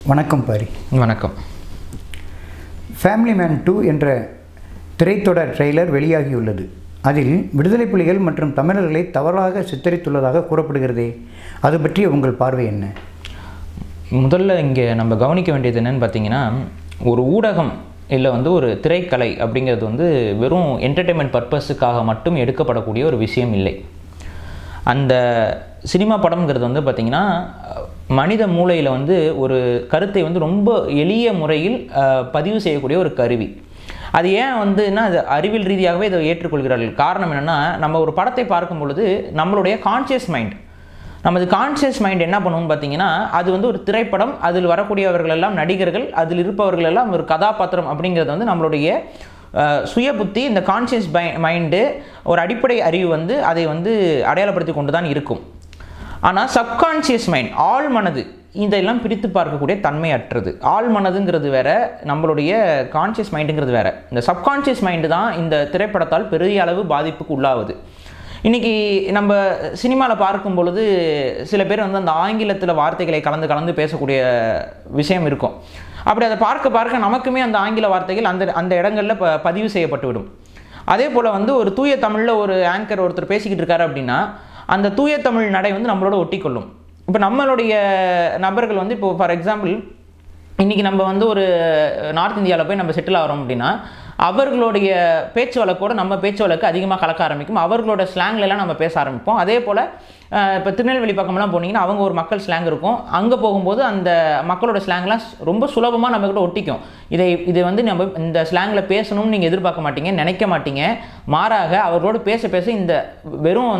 வணக்கம் பாரி. வணக்கம். Family man 2 என்ற திரைத்தொடர் ட்ரெய்லர் வெளியாகியுள்ளது. அதில் விடுதலை புலிகள் மற்றும் தமிழர்களை தவறாக சித்தரித்துள்ளதாக கூறப்படுகிறதே, அது பற்றி உங்கள் பார்வை என்ன? முதல்ல இங்கே நம்ம கவனிக்க வேண்டியது என்னன்னு பார்த்தீங்கன்னா, ஒரு ஊடகம் இல்லை ஒரு திரைக்கலை அப்படிங்கிறது வெறும் என்டர்டெயின்மெண்ட் பர்பஸுக்காக மட்டும் எடுக்கப்படக்கூடிய ஒரு விஷயம் இல்லை. அந்த சினிமா படம்ங்கிறது பார்த்திங்கன்னா மனித மூளையில் ஒரு கருத்தை ரொம்ப எளிய முறையில் பதிவு செய்யக்கூடிய ஒரு கருவி. அது ஏன் அது அறிவியல் ரீதியாகவே இதை ஏற்றுக்கொள்கிறார்கள். காரணம் என்னென்னா, நம்ம ஒரு படத்தை பார்க்கும் பொழுது நம்மளுடைய கான்ஷியஸ் மைண்ட், நமது கான்ஷியஸ் மைண்ட் என்ன பண்ணுவோம்னு பார்த்தீங்கன்னா, அது ஒரு திரைப்படம், அதில் வரக்கூடியவர்கள் எல்லாம் நடிகர்கள், அதில் இருப்பவர்கள் எல்லாம் ஒரு கதாபாத்திரம் அப்படிங்கிறது நம்மளுடைய சுய புத்தி, இந்த கான்ஷியஸ் மைண்டு ஒரு அடிப்படை அறிவு அதை அடையாளப்படுத்தி கொண்டு தான் இருக்கும். ஆனால் சப்கான்ஷியஸ் மைண்ட், ஆழ் மனது, இதெல்லாம் பிரித்து பார்க்கக்கூடிய தன்மை அற்றது. ஆழ் மனதுங்கிறது வேற, நம்மளுடைய கான்ஷியஸ் மைண்டுங்கிறது வேற. இந்த சப்கான்ஷியஸ் மைண்டு தான் இந்த திரைப்படத்தால் பெரிய அளவு பாதிப்புக்கு உள்ளாகுது. இன்றைக்கி நம்ம சினிமாவில் பார்க்கும் பொழுது சில பேர் அந்த ஆங்கிலத்தில் வார்த்தைகளை கலந்து பேசக்கூடிய விஷயம் இருக்கும். அப்படி அதை பார்க்க நமக்குமே அந்த ஆங்கில வார்த்தைகள் அந்த இடங்களில் பதிவு செய்யப்பட்டுவிடும். அதே போல் ஒரு தூய தமிழில் ஒரு ஆங்கர் ஒருத்தர் பேசிக்கிட்டு இருக்காரு அப்படின்னா, அந்த தூய தமிழ் நடை நம்மளோட ஒட்டிக்கொள்ளும். இப்போ நம்மளுடைய நபர்கள் இப்போ ஃபார் எக்ஸாம்பிள் இன்றைக்கி நம்ம ஒரு நார்த் இந்தியாவில் போய் நம்ம செட்டில் ஆகிறோம் அப்படின்னா, அவர்களுடைய பேச்சு வழக்கோடு நம்ம பேச்சு வழக்கு அதிகமாக கலக்க ஆரம்பிக்கும். அவர்களோட ஸ்லாங்லாம் நம்ம பேச ஆரம்பிப்போம். அதே போல் இப்போ திருநெல்வேலி பக்கம்லாம் போனீங்கன்னா அவங்க ஒரு மக்கள் ஸ்லாங் இருக்கும். அங்கே போகும்போது அந்த மக்களோட ஸ்லாங்லாம் ரொம்ப சுலபமாக நம்மக்கிட்ட ஒட்டிக்கும். இதை நம்ம இந்த ஸ்லாங்கில் பேசணும்னு நீங்கள் எதிர்பார்க்க மாட்டீங்க, நினைக்க மாட்டீங்க. மாறாக அவர்களோடு பேச இந்த வெறும்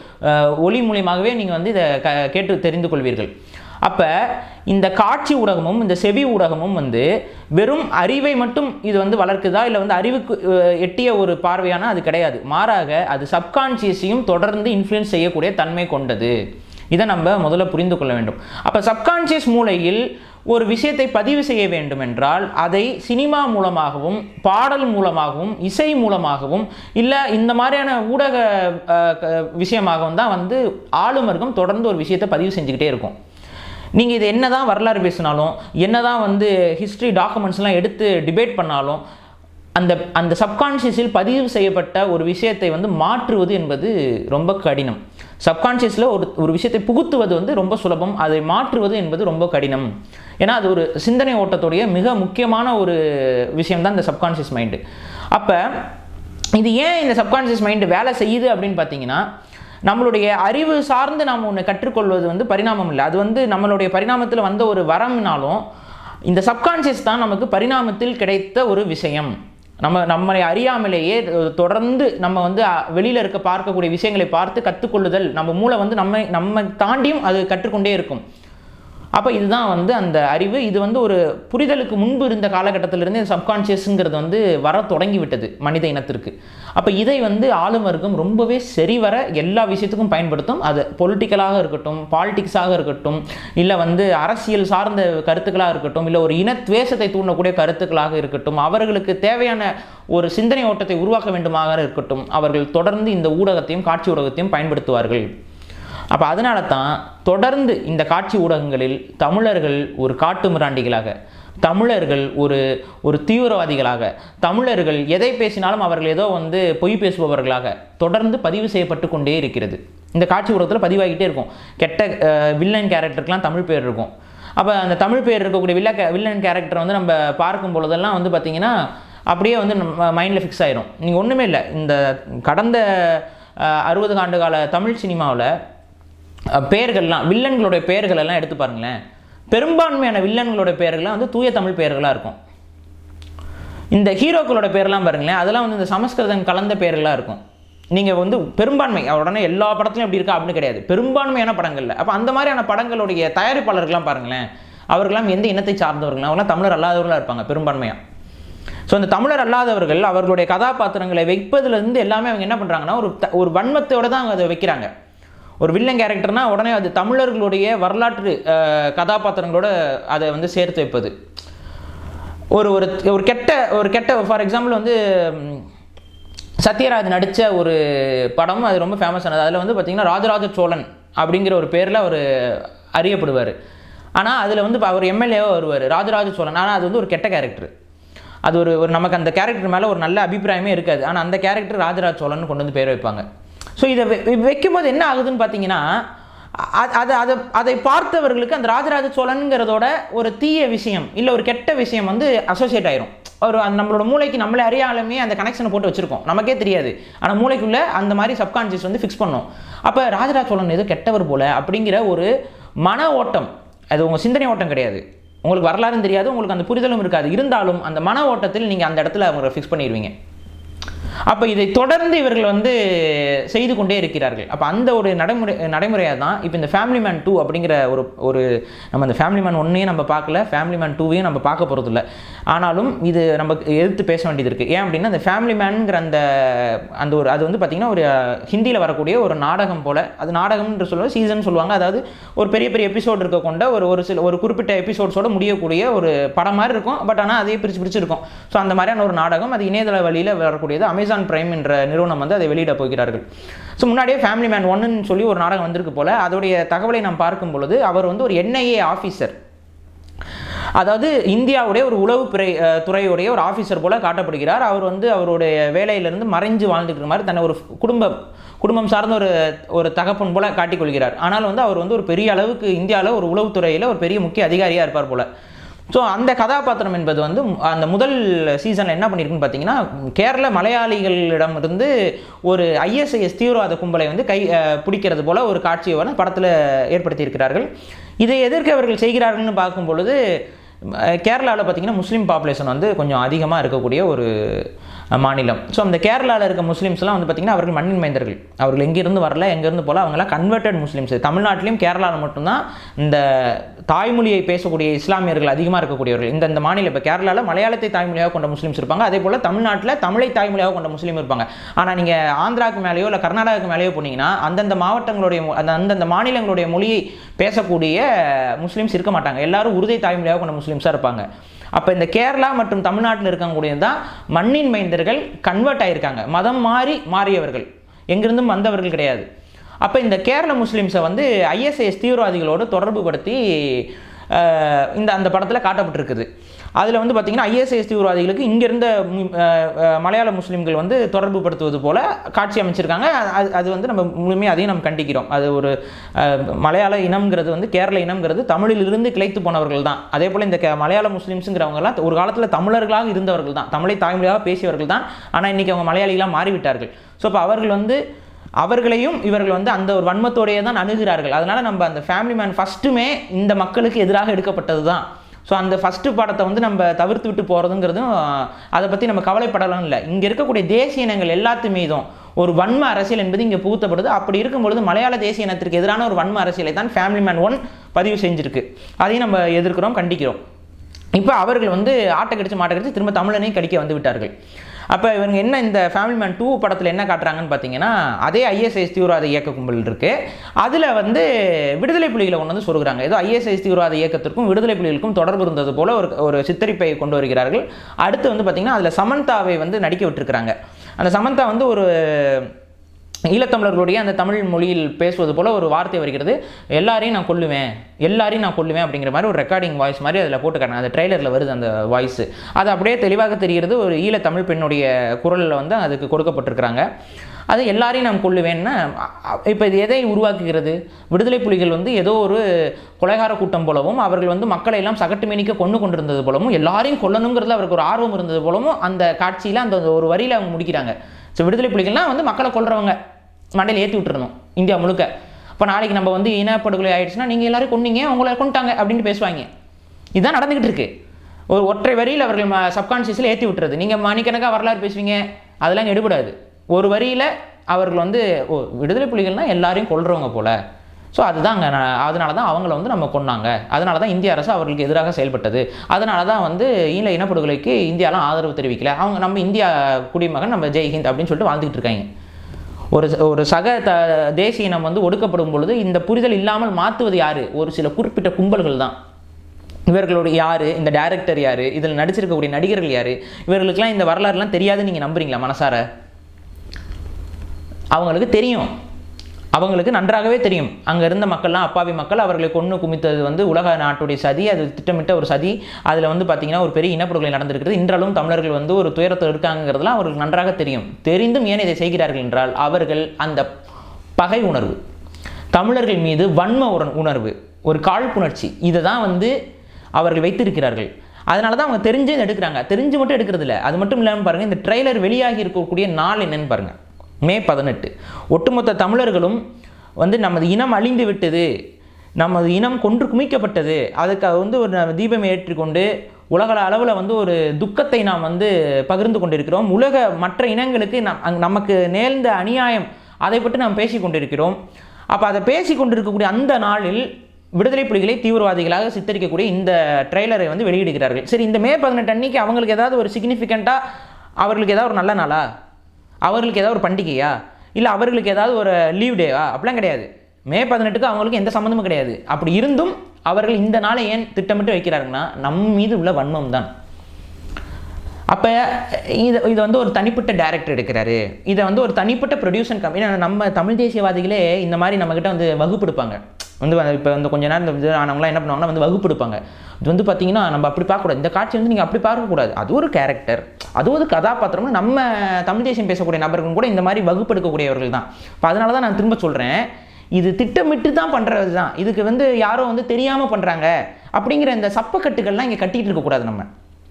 ஒலி மூலியமாகவே நீங்கள் இதை கேட்டு தெரிந்து கொள்வீர்கள். அப்போ இந்த காட்சி ஊடகமும் இந்த செவி ஊடகமும் வெறும் அறிவை மட்டும் இது வளர்க்குதா, இல்லை அறிவுக்கு எட்டிய ஒரு பார்வையான அது கிடையாது. மாறாக அது சப்கான்ஷியஸையும் தொடர்ந்து இன்ஃப்ளூயன்ஸ் செய்யக்கூடிய தன்மை கொண்டது. இதை நம்ம முதல்ல புரிந்து கொள்ள வேண்டும். அப்போ சப்கான்ஷியஸ் மூளையில் ஒரு விஷயத்தை பதிவு செய்ய வேண்டும் என்றால் அதை சினிமா மூலமாகவும் பாடல் மூலமாகவும் இசை மூலமாகவும் இல்லை இந்த மாதிரியான ஊடக விஷயமாகவும் தான் ஆளுமர்க்கம் தொடர்ந்து ஒரு விஷயத்தை பதிவு செஞ்சுக்கிட்டே இருக்கும். நீங்கள் இது என்ன தான் வரலாறு பேசினாலும், என்ன தான் ஹிஸ்ட்ரி டாக்குமெண்ட்ஸ்லாம் எடுத்து டிபேட் பண்ணாலும், அந்த சப்கான்ஷியஸில் பதிவு செய்யப்பட்ட ஒரு விஷயத்தை மாற்றுவது என்பது ரொம்ப கடினம். சப்கான்ஷியஸில் ஒரு விஷயத்தை புகுத்துவது ரொம்ப சுலபம், அதை மாற்றுவது என்பது ரொம்ப கடினம். ஏன்னா அது ஒரு சிந்தனை ஓட்டத்துடைய மிக முக்கியமான ஒரு விஷயம் தான் இந்த சப்கான்ஷியஸ் மைண்டு. அப்போ இது ஏன் இந்த சப்கான்ஷியஸ் மைண்டு வேலை செய்யுது அப்படின்னு பார்த்தீங்கன்னா, நம்மளுடைய அறிவு சார்ந்து நாம் ஒன்று கற்றுக்கொள்வது பரிணாமம் இல்லை. அது நம்மளுடைய பரிணாமத்தில் வந்த ஒரு வரம்னாலும் இந்த சப்கான்ஷியஸ் தான் நமக்கு பரிணாமத்தில் கிடைத்த ஒரு விஷயம். நம்மளை அறியாமலேயே தொடர்ந்து நம்ம வெளியில் பார்க்கக்கூடிய விஷயங்களை பார்த்து கற்றுக்கொள்ளுதல், நம்ம மூளை நம்ம தாண்டியும் அது கற்றுக்கொண்டே இருக்கும். அப்போ இதுதான் அந்த அறிவு. இது ஒரு புரிதலுக்கு முன்பு இருந்த காலகட்டத்திலிருந்து சப்கான்ஷியஸுங்கிறது வர தொடங்கி விட்டது மனித இனத்திற்கு. அப்போ இதை ஆளுமர்க்கம் ரொம்பவே சரிவர எல்லா விஷயத்துக்கும் பயன்படுத்தும். அது பொலிட்டிக்கலாக இருக்கட்டும், பாலிடிக்ஸாக இருக்கட்டும், இல்லை அரசியல் சார்ந்த கருத்துக்களாக இருக்கட்டும், இல்லை ஒரு இனத்வேஷத்தை தூண்டக்கூடிய கருத்துக்களாக இருக்கட்டும், அவர்களுக்கு தேவையான ஒரு சிந்தனை ஓட்டத்தை உருவாக்க வேண்டுமாக இருக்கட்டும், அவர்கள் தொடர்ந்து இந்த ஊடகத்தையும் காட்சி ஊடகத்தையும் பயன்படுத்துவார்கள். அப்போ அதனால தான் தொடர்ந்து இந்த காட்சி ஊடகங்களில் தமிழர்கள் ஒரு காட்டு மிராண்டிகளாக, தமிழர்கள் ஒரு தீவிரவாதிகளாக, தமிழர்கள் எதை பேசினாலும் அவர்கள் ஏதோ பொய் பேசுபவர்களாக தொடர்ந்து பதிவு செய்யப்பட்டு கொண்டே இருக்கிறது. இந்த காட்சி ஊடகத்தில் பதிவாகிட்டே இருக்கும். கெட்ட வில்லன் கேரக்டருக்கெலாம் தமிழ் பேர் இருக்கும். அப்போ அந்த தமிழ் பேர் இருக்கக்கூடிய வில்லன் கேரக்டரை நம்ம பார்க்கும் பொழுதெல்லாம் பார்த்திங்கன்னா அப்படியே மைண்டில் ஃபிக்ஸ் ஆயிரும். நீங்கள் ஒன்றுமே இல்லை, இந்த கடந்த 60 ஆண்டு கால தமிழ் சினிமாவில் பெயர்கள்லாம், வில்லன்களுடைய பெயர்கள் எல்லாம் எடுத்து பாருங்களேன். பெரும்பான்மையான வில்லன்களோட பெயர்கள்லாம் தூய தமிழ் பெயர்களாக இருக்கும். இந்த ஹீரோக்களோட பேரெல்லாம் பாருங்களேன், அதெல்லாம் இந்த சமஸ்கிருதம் கலந்த பெயர்களாக இருக்கும். நீங்கள் பெரும்பான்மை உடனே எல்லா படத்துலையும் எப்படி இருக்கா அப்படின்னு கிடையாது, பெரும்பான்மையான படங்களில். அப்போ அந்த மாதிரியான படங்களுடைய தயாரிப்பாளர்கள்லாம் பாருங்களேன், அவர்கள்லாம் எந்த இனத்தை சார்ந்தவர்கள், அவங்களாம் தமிழர் அல்லாதவர்களாக இருப்பாங்க பெரும்பான்மையாக. ஸோ அந்த தமிழர் அல்லாதவர்கள் அவர்களுடைய கதாபாத்திரங்களை வைப்பதுலேருந்து எல்லாமே அவங்க என்ன பண்ணுறாங்கன்னா ஒரு வன்மத்தோடு தான் அதை வைக்கிறாங்க. ஒரு வில்லன் கேரக்டர்னா உடனே அது தமிழர்களுடைய வரலாற்று கதாபாத்திரங்களோட அதை சேர்த்து வைப்பது. ஒரு கெட்ட ஃபார் எக்ஸாம்பிள் சத்யராஜ் நடித்த ஒரு படம், அது ரொம்ப ஃபேமஸ் ஆனது. அதில் பார்த்திங்கன்னா ராஜராஜ சோழன் அப்படிங்கிற ஒரு பேரில் அவர் அறியப்படுவார். ஆனால் அதில் வந்து அவர் எம்எல்ஏவாக வருவார் ராஜராஜ சோழன். ஆனால் அது வந்து ஒரு கெட்ட கேரக்டர். அது ஒரு நமக்கு அந்த கேரக்டர் மேலே ஒரு நல்ல அபிப்பிராயமே இருக்காது. ஆனால் அந்த கேரக்டர் ராஜராஜ சோழன் கொண்டு வந்து பேர் வைப்பாங்க. ஸோ இதை வைக்கும்போது என்ன ஆகுதுன்னு பார்த்தீங்கன்னா, அதை பார்த்தவர்களுக்கு அந்த ராஜராஜ சோழனுங்கிறதோட ஒரு தீய விஷயம் இல்லை ஒரு கெட்ட விஷயம் வந்து அசோசியேட் ஆயிரும். அந்த நம்மளோட மூளைக்கு நம்மளே அறியாலுமே அந்த கனெக்ஷனை போட்டு வச்சிருக்கோம், நமக்கே தெரியாது. ஆனால் மூளைக்குள்ள அந்த மாதிரி சப்கான்ஷியஸ் வந்து ஃபிக்ஸ் பண்ணும். அப்போ ராஜராஜ சோழன் ஏதோ கெட்டவர் போல அப்படிங்கிற ஒரு மன ஓட்டம், அது உங்கள் சிந்தனை ஓட்டம் கிடையாது, உங்களுக்கு வரலாறும் தெரியாது, உங்களுக்கு அந்த புரிதலும் இருக்காது. இருந்தாலும் அந்த மன ஓட்டத்தில் நீங்கள் அந்த இடத்துல அவங்களை ஃபிக்ஸ் பண்ணிடுவீங்க. அப்போ இதை தொடர்ந்து இவர்கள் வந்து செய்து கொண்டே இருக்கிறார்கள். அப்போ அந்த ஒரு நடைமுறையாக தான் இப்போ இந்த ஃபேமிலி மேன் 2 அப்படிங்கிற ஒரு நம்ம அந்த ஃபேமிலி மேன் 1ஐயும் நம்ம பார்க்கல, ஃபேமிலி மேன் 2ஐயும் நம்ம பார்க்க போகிறதில்ல. ஆனாலும் இது நம்ம எதிர்த்து பேச வேண்டியது இருக்குது. ஏன் அப்படின்னா அந்த ஃபேமிலி மேனுங்கிற அந்த ஒரு அது வந்து பார்த்திங்கன்னா ஒரு ஹிந்தியில் வரக்கூடிய ஒரு நாடகம் போல், அது நாடகம்ன்ற சொல்லுவாங்க, சீசன் சொல்லுவாங்க. அதாவது ஒரு பெரிய பெரிய எபிசோடு இருக்க கொண்ட ஒரு குறிப்பிட்ட எபிசோட்ஸோட முடியக்கூடிய ஒரு படம் மாதிரி இருக்கும். பட் ஆனால் அதே பிரிச்சு இருக்கும். ஸோ அந்த மாதிரியான ஒரு நாடகம், அது இணையதள வழியில் வரக்கூடியது. அமேசான் பிரைம் என்ற நிறுவனம் வந்து அதை வெளியிட போகிறார்கள். ஸோ முன்னாடியே ஃபேமிலி மேன் 1ன்னு சொல்லி ஒரு நாடகம் வந்திருக்கு போல. அதோடைய தகவலை நாம் பார்க்கும் பொழுது அவர் வந்து ஒரு NIA ஆஃபீஸர், அதாவது இந்தியாவுடைய ஒரு உளவு துறையுடைய ஒரு ஆஃபீஸர் போல காட்டப்படுகிறார். அவர் வந்து அவருடைய வேலையிலிருந்து மறைஞ்சு வாழ்ந்துட்டு இருக்க மாதிரி தன்னை ஒரு குடும்பம் சார்ந்த ஒரு தகப்பன் போல காட்டிக்கொள்கிறார். ஆனால் வந்து அவர் வந்து ஒரு பெரிய அளவுக்கு இந்தியாவில் ஒரு உளவுத்துறையில் ஒரு பெரிய முக்கிய அதிகாரியாக இருப்பார் போல. ஸோ அந்த கதாபாத்திரம் என்பது வந்து அந்த முதல் சீசனில் என்ன பண்ணியிருக்குன்னு பார்த்தீங்கன்னா, கேரள மலையாளிகளிடமிருந்து ஒரு ISIS தீவிரவாத கும்பலை வந்து பிடிக்கிறது போல ஒரு காட்சியை வந்து படத்தில் ஏற்படுத்தியிருக்கிறார்கள். இதை எதற்கு அவர்கள் செய்கிறார்கள்னு பார்க்கும் பொழுது, கேரளாவில் பார்த்திங்கன்னா முஸ்லீம் பாப்புலேஷன் வந்து கொஞ்சம் அதிகமாக இருக்கக்கூடிய ஒரு மாநிலம். ஸோ அந்த கேரளாவில் இருக்க முஸ்லீம்ஸ்லாம் வந்து பார்த்திங்கன்னா அவர்கள் மண்ணின் மைந்தர்கள். அவர்கள் எங்கேருந்து வரல, எங்கேருந்து போல, அவங்களாம் கன்வெர்டட் முஸ்லீம்ஸ். தமிழ்நாட்டிலையும் கேரளாவில் மட்டும்தான் இந்த தாய்மொழியை பேசக்கூடிய இஸ்லாமியர்கள் அதிகமாக இருக்கக்கூடியவர்கள். இந்த மாநிலம் இப்போ கேரளாவில் மலையாளத்தை தாய்மொழியாக கொண்ட முஸ்லீம்ஸ் இருப்பாங்க. அதே போல் தமிழ்நாட்டில் தமிழை தாய்மொழியாக கொண்ட முஸ்லீம் இருப்பாங்க. ஆனால் நீங்கள் ஆந்திராவுக்கு மேலேயோ இல்லை கர்நாடகாவுக்கு மேலேயோ போனீங்கன்னா அந்தந்த மாவட்டங்களுடைய அந்தந்த மாநிலங்களுடைய மொழியை பேசக்கூடிய முஸ்லீம்ஸ் இருக்க மாட்டாங்க. எல்லாரும் உருதை தாய்மொழியாக கொண்ட முஸ்லீம்ஸாக இருப்பாங்க. அப்போ இந்த கேரளா மற்றும் தமிழ்நாட்டில் இருக்கக்கூடியது தான் மண்ணின் மைந்தர்கள் கன்வெர்ட் ஆகியிருக்காங்க, மதம் மாறியவர்கள், எங்கிருந்தும் வந்தவர்கள் கிடையாது. அப்போ இந்த கேரள முஸ்லீம்ஸை வந்து ISIS தீவிரவாதிகளோடு தொடர்பு படுத்தி அந்த படத்தில் காட்டப்பட்டிருக்குது. அதில் வந்து பார்த்திங்கன்னா ISIS தீவிரவாதிகளுக்கு இங்கிருந்த மலையாள முஸ்லீம்கள் வந்து தொடர்பு படுத்துவது போல் காட்சி அமைச்சிருக்காங்க. அது வந்து நம்ம முழுமையாக அதையும் நம்ம கண்டிக்கிறோம். அது ஒரு மலையாள இனம்ங்கிறது வந்து கேரள இனம்ங்கிறது தமிழிலிருந்து கிளைத்து போனவர்கள் தான். அதே போல் இந்த மலையாள முஸ்லீம்ஸுங்கிறவங்கலாம் ஒரு காலத்தில் தமிழர்களாக இருந்தவர்கள் தான், தமிழை தாய்மொழியாக பேசியவர்கள் தான். ஆனால் இன்றைக்கி அவங்க மலையாளிகளாக மாறிவிட்டார்கள். ஸோ இப்போ அவர்களையும் இவர்கள் வந்து அந்த ஒரு வன்மத்தோடையே தான் அணுகிறார்கள். அதனால் நம்ம அந்த ஃபேமிலி மேன் ஃபஸ்ட்டுமே இந்த மக்களுக்கு எதிராக எடுக்கப்பட்டது தான். ஸோ அந்த ஃபஸ்ட்டு படத்தை வந்து நம்ம தவிர்த்து விட்டு போகிறதுங்கிறதும் அதை பற்றி நம்ம கவலைப்படலாம் இல்லை. இங்கே இருக்கக்கூடிய தேசிய இனங்கள் எல்லாத்துமீதும் ஒரு வன்ம அரசியல் என்பது இங்கே புகுத்தப்படுது. அப்படி இருக்கும்பொழுது மலையாள தேசிய இனத்திற்கு எதிரான ஒரு வன்ம அரசியலை தான் ஃபேமிலி மேன் 1 பதிவு செஞ்சுருக்கு. அதையும் நம்ம எதிர்க்கிறோம், கண்டிக்கிறோம். இப்போ அவர்கள் வந்து ஆட்டை கடிச்சு மாட்டை கடிச்சு திரும்ப தமிழனையும் கடிக்க வந்து விட்டார்கள். அப்போ இவங்க என்ன இந்த ஃபேமிலி மேன் 2 படத்தில் என்ன காட்டுறாங்கன்னு பார்த்தீங்கன்னா, அதே ISIS தீவிரவாத இயக்க கும்பல் இருக்குது. அதில் வந்து விடுதலை புலிகளை கொண்டு வந்து சொல்கிறாங்க. ஏதோ ISIS தீவிரவாத இயக்கத்திற்கும் விடுதலை புலிகளுக்கும் தொடர்பு இருந்தது போல் ஒரு சித்தரிப்பை கொண்டு வருகிறார்கள். அடுத்து வந்து பார்த்திங்கன்னா அதில் சமந்தாவை வந்து நடிக்க விட்டுருக்குறாங்க. அந்த சமந்தா வந்து ஒரு ஈழத்தமிழர்களுடைய அந்த தமிழ் மொழியில் பேசுவது போல் ஒரு வார்த்தை வருகிறது, எல்லாரையும் நான் கொல்லுவேன் அப்படிங்கிற மாதிரி ஒரு ரெக்கார்டிங் வாய்ஸ் மாதிரி அதில் போட்டுக்காங்க. அந்த ட்ரெய்லரில் வருது அந்த வாய்ஸு. அது அப்படியே தெளிவாக தெரிகிறது, ஒரு ஈழத்தமிழ் பெண்ணுடைய குரலில் வந்து அதுக்கு கொடுக்கப்பட்டிருக்கிறாங்க. அது எல்லாரையும் நான் கொல்லுவேன்னா இப்போ இது எதை உருவாக்குகிறது? விடுதலை புலிகள் வந்து ஏதோ ஒரு கொலைகார கூட்டம் போலவும் அவர்கள் வந்து மக்களை எல்லாம் சகட்டு மேனிக்க கொண்டிருந்தது போலவும் எல்லாரையும் கொல்லணுங்கிறதுல அவருக்கு ஒரு ஆர்வம் இருந்தது போலவும் அந்த காட்சியில் அந்த ஒரு வரியில் அவங்க முடிக்கிறாங்க. ஸோ விடுதலை புலிகள்லாம் வந்து மக்களை கொல்றவங்க மண்டையில் ஏற்றி விட்டுருணும் இந்தியா முழுக்க. இப்போ நாளைக்கு நம்ம வந்து இனப்படுகொலை ஆயிடுச்சுன்னா நீங்கள் எல்லாரும் கொன்னீங்க, அவங்கள கொண்டுட்டாங்க அப்படின்னு பேசுவாங்க. இதுதான் நடந்துக்கிட்டு இருக்கு. ஒரு ஒற்றை வரியில் அவர்கள் சப்கான்ஷியஸில் ஏற்றி விட்டுறது. நீங்கள் மணிக்கணக்காக வரலாறு பேசுவீங்க, அதெல்லாம் இங்கே எடுபடாது. ஒரு வரியில் அவர்கள் வந்து விடுதலை புலிகள்னால் எல்லாரையும் கொல்றவங்க போல். ஸோ அதுதான் அங்கே அதனால தான் அவங்கள வந்து நம்ம கொன்னாங்க, அதனால தான் இந்திய அரசு அவர்களுக்கு எதிராக செயல்பட்டது, அதனால தான் வந்து இனப்படுகொலைக்கு இந்தியாலாம் ஆதரவு தெரிவிக்கல, நம்ம இந்தியா குடிமகன், நம்ம ஜெய்ஹிந்த் அப்படின்னு சொல்லிட்டு வாழ்ந்துக்கிட்டு இருக்காங்க. ஒரு சக தேசிய இனம் வந்து ஒடுக்கப்படும் பொழுது இந்த புரிதல் இல்லாமல் மாற்றுவது யார்? ஒரு சில குறிப்பிட்ட கும்பல்கள் தான். இவர்களுடைய யார், இந்த டைரக்டர் யார், இதில் நடிச்சிருக்கக்கூடிய நடிகர்கள் யார், இவர்களுக்கெல்லாம் இந்த வரலாறுலாம் தெரியாதுன்னு நீங்கள் நம்புறீங்களா மனசார? அவங்களுக்கு தெரியும். அவங்களுக்கு நன்றாகவே தெரியும். அங்கே இருந்த மக்கள்லாம் அப்பாவி மக்கள், அவர்களை கொன்று குமித்தது வந்து உலக நாட்டுடைய சதி, அது திட்டமிட்ட ஒரு சதி. அதில் வந்து பார்த்திங்கன்னா ஒரு பெரிய இனப்படுகொலை நடந்திருக்கிறது. இன்றளவும் தமிழர்கள் வந்து ஒரு துயரத்தில் இருக்காங்கிறதுலாம் அவர்களுக்கு நன்றாக தெரியும். தெரிந்தும் ஏன் இதை செய்கிறார்கள் என்றால், அவர்கள் அந்த பகை உணர்வு, தமிழர்கள் மீது வன்ம உணர்வு, ஒரு காழ்ப்புணர்ச்சி, இதை தான் வந்து அவர்கள் வைத்திருக்கிறார்கள். அதனால தான் அவங்க தெரிஞ்சே எடுக்கிறாங்க. தெரிஞ்சு மட்டும் எடுக்கிறது இல்லை. அது மட்டும் இல்லாமல் பாருங்கள், இந்த ட்ரெய்லர் வெளியாகி இருக்கக்கூடிய நாள் என்னன்னு பாருங்கள். மே 18. ஒட்டுமொத்த தமிழர்களும் வந்து நமது இனம் அழிந்து விட்டது, நமது இனம் கொன்று குமிக்கப்பட்டது, அதுக்கு வந்து ஒரு தீபம் ஏற்றிக்கொண்டு உலக அளவில் வந்து ஒரு துக்கத்தை நாம் வந்து பகிர்ந்து கொண்டிருக்கிறோம். உலக மற்ற இனங்களுக்கு நமக்கு நேர்ந்த அநியாயம் அதை பற்றி நாம் பேசி கொண்டிருக்கிறோம். அப்போ அதை பேசி கொண்டிருக்கக்கூடிய அந்த நாளில் விடுதலை புலிகளை தீவிரவாதிகளாக சித்தரிக்கக்கூடிய இந்த ட்ரெய்லரை வந்து வெளியிடுகிறார்கள். சரி, இந்த மே 18 அன்னைக்கு அவங்களுக்கு ஏதாவது ஒரு சிக்னிஃபிகண்ட்டாக, அவர்களுக்கு ஏதாவது ஒரு நல்ல நாளா, அவர்களுக்கு ஏதாவது ஒரு பண்டிகையா, இல்லை அவர்களுக்கு ஏதாவது ஒரு லீவ் டேவா? அப்படிலாம் கிடையாது. மே 18க்கு அவங்களுக்கு எந்த சம்மந்தமும் கிடையாது. அப்படி இருந்தும் அவர்கள் இந்த நாளை ஏன் திட்டமிட்டு வைக்கிறாங்கன்னா, நம் மீது உள்ள வன்மம் தான். அப்போ இதை வந்து ஒரு தனிப்பட்ட டைரக்டர் எடுக்கிறாரு, இதை வந்து ஒரு தனிப்பட்ட ப்ரொடியூசன் கம்பெனி. நம்ம தமிழ் தேசியவாதிகளே இந்த மாதிரி நம்மக்கிட்ட வந்து வகுப்பு எடுப்பாங்க. வந்து இப்போ வந்து கொஞ்ச நேரம் இந்த இது ஆனவங்களாம் என்ன பண்ணுவாங்கன்னா வந்து வகுப்பு எடுப்பாங்க. இது வந்து பார்த்தீங்கன்னா நம்ம அப்படி பார்க்கக்கூடாது, இந்த காட்சி வந்து நீங்கள் அப்படி பார்க்கக்கூடாது, அது ஒரு கேரக்டர், அது ஒரு கதாபாத்திரம்னு நம்ம தமிழ் தேசியம் பேசக்கூடிய நபர்கள் கூட இந்த மாதிரி வகுப்பு எடுக்கக்கூடியவர்கள் தான். இப்போ அதனால தான் நான் திரும்ப சொல்கிறேன், இது திட்டமிட்டு தான் பண்ணுறது தான். இதுக்கு வந்து யாரோ வந்து தெரியாமல் பண்ணுறாங்க அப்படிங்கிற இந்த சப்பக்கட்டுகள்லாம் இங்கே கட்டிகிட்டு இருக்கக்கூடாது. நம்ம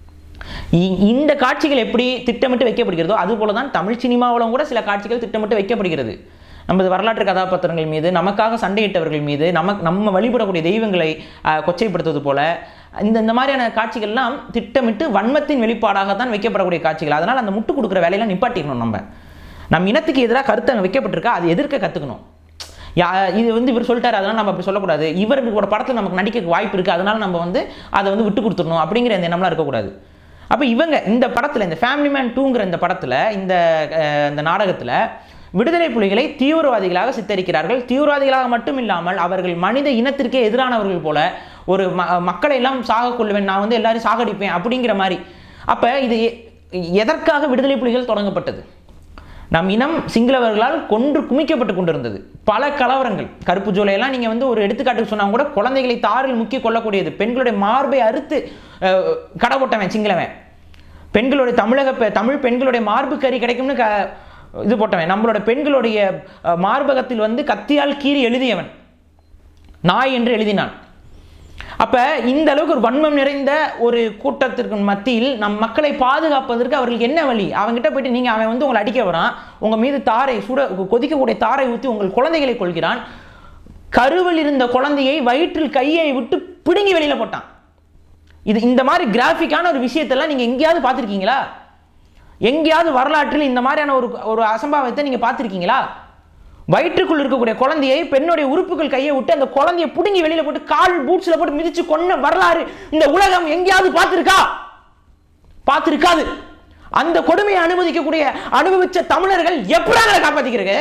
இந்த காட்சிகள் எப்படி திட்டமிட்டு வைக்கப்படுகிறதோ அதுபோல தான் தமிழ் சினிமாவிலும் கூட சில காட்சிகள் திட்டமிட்டு வைக்கப்படுகிறது. நமது வரலாற்று கதாபாத்திரங்கள் மீது, நமக்காக சண்டையிட்டவர்கள் மீது, நம்ம வழிபடக்கூடிய தெய்வங்களை கொச்சைப்படுத்துவது போல இந்த மாதிரியான காட்சிகள்லாம் திட்டமிட்டு வன்மத்தின் வெளிப்பாடாக தான் வைக்கப்படக்கூடிய காட்சிகள். அதனால் அந்த முட்டு கொடுக்குற வேலையெல்லாம் நிப்பாட்டிக்கணும். நம்ம இனத்துக்கு எதிராக கருத்து அங்கே வைக்கப்பட்டிருக்கா, அது எதிர்க்க கற்றுக்கணும். இது வந்து இவர் சொல்லிட்டாரு, அதனால் நம்ம அப்படி சொல்லக்கூடாது, இவரோட படத்தில் நமக்கு நடிக்க வாய்ப்பு இருக்குது, அதனால் நம்ம வந்து அதை வந்து விட்டு கொடுத்துடணும் அப்படிங்கிற இந்த எண்ணம்லாம் இருக்கக்கூடாது. அப்போ இவங்க இந்த படத்தில், இந்த ஃபேமிலி மேன் 2ங்கிற இந்த படத்தில், இந்த நாடகத்தில் விடுதலை புலிகளை தீவிரவாதிகளாக சித்தரிக்கிறார்கள். தீவிரவாதிகளாக மட்டும் இல்லாமல் அவர்கள் மனித இனத்திற்கே எதிரானவர்கள் போல, ஒரு மக்களை எல்லாம் சாக கொள்ளுவேன், நான் வந்து எல்லாரையும் சாகடிப்பேன் அப்படிங்கிற மாதிரி. அப்போ இது எதற்காக விடுதலை புலிகள் தொடங்கப்பட்டது? நம் இனம் சிங்களவர்களால் கொன்று குமிக்கப்பட்டு கொண்டிருந்தது. பல கலவரங்கள், கருப்பு ஜோலையெல்லாம் நீங்கள் வந்து ஒரு எடுத்துக்காட்டுக்கு சொன்னால் கூட குழந்தைகளை தாரில் முக்கி கொள்ளக்கூடியது, பெண்களுடைய மார்பை அறுத்து கடை போட்டவன் சிங்களவன், பெண்களுடைய தமிழ் பெண்களுடைய மார்பு கறி கிடைக்கும்னு இது போட்டவன், நம்மளோட பெண்களுடைய மார்பகத்தில் வந்து கத்தியால் கீறி எழுதியவன், நாய் என்று எழுதினான். அப்ப இந்த அளவுக்கு ஒரு வன்மம் நிறைந்த ஒரு கூட்டத்திற்கு மத்தியில் நம் மக்களை பாதுகாப்பதற்கு அவர்களுக்கு என்ன வழி? அவங்ககிட்ட போயிட்டு நீங்க அவன் வந்து உங்களை அடிக்க வரான், உங்க மீது தாரை கொதிக்கக்கூடிய தாரை ஊற்றி உங்கள் குழந்தைகளை கொள்கிறான், கருவில் இருந்த குழந்தையை வயிற்றில் கையை விட்டு பிடுங்கி வெளியில போட்டான். இந்த மாதிரி கிராஃபிக்கான ஒரு விஷயத்தெல்லாம் நீங்க எங்கேயாவது பார்த்துருக்கீங்களா? எங்கேயாவது வரலாற்றில் இந்த மாதிரியான ஒரு அசம்பாவத்தை நீங்க பார்த்துருக்கீங்களா? வயிற்றுக்குள் இருக்கக்கூடிய குழந்தையை, பெண்ணுடைய உறுப்புகள் கையை விட்டு அந்த குழந்தையை புடுங்கி வெளியில போட்டு கால் பூட்ஸ்ல போட்டு மிதிச்சு கொன்ன வரலாறு இந்த உலகம் எங்கேயாவது பார்த்திருக்காது. அந்த கொடுமையை அனுபவிச்ச தமிழர்கள் எப்படி காப்பாத்திக்கிறது?